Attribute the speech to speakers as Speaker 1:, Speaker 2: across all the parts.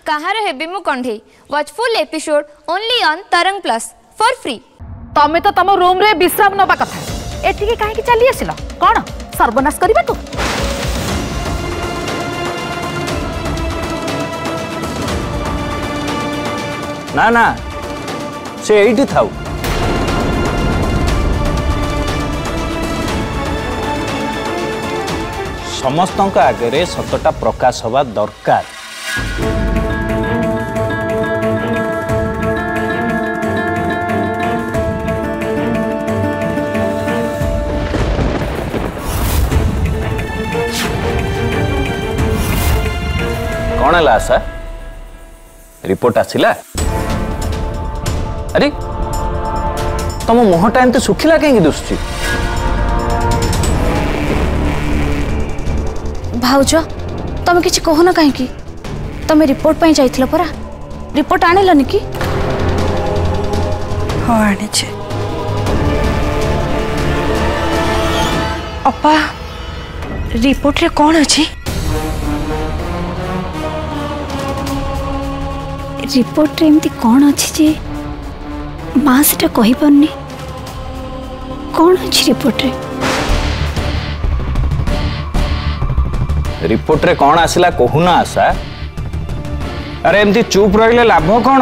Speaker 1: कहार हेबी मु कंढे watch full episode only on Tarang plus for free.
Speaker 2: तमे तो तम रूम रे विश्राम नबा कथा एठिके काहे चली आसिल कौन सर्वनाश करबा तू?
Speaker 3: ना ना से एठी थाउ। समस्त आगे सतटा प्रकाश हवा दरकार। कौन है आशा रिपोर्ट आसिला? अरे तुम मुहटा एमती सुखिला कहीं दुसुची?
Speaker 4: भाउज तमे किछि कहून कहीं तमे रिपोर्ट पाई जाइथिल परा रिपोर्ट आनिलनि कि?
Speaker 5: हाँ आने छे। अपा रिपोर्ट रे कौन अछि?
Speaker 4: रिपोर्ट रे एमती कौन अछि जे मां सेटा कहि परनी कौन अछि रिपोर्ट रे?
Speaker 3: रिपोर्ट रे कौन आसिला कहूना आशा? अरे एमती चुप रहिले लाभ कौन?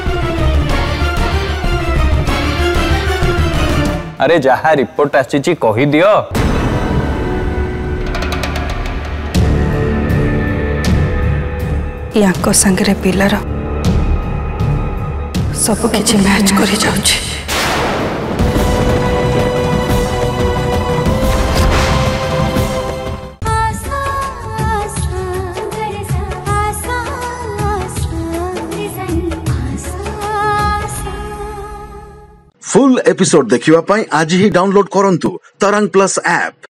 Speaker 3: अरे जहा रिपोर्ट आसी कही दियो।
Speaker 5: यांको संगरे पिलार सब किछि मैच करि जाउछि।
Speaker 6: फुल एपिसोड देखिवा पाई आज ही डाउनलोड करंतु तरंग प्लस ऐप।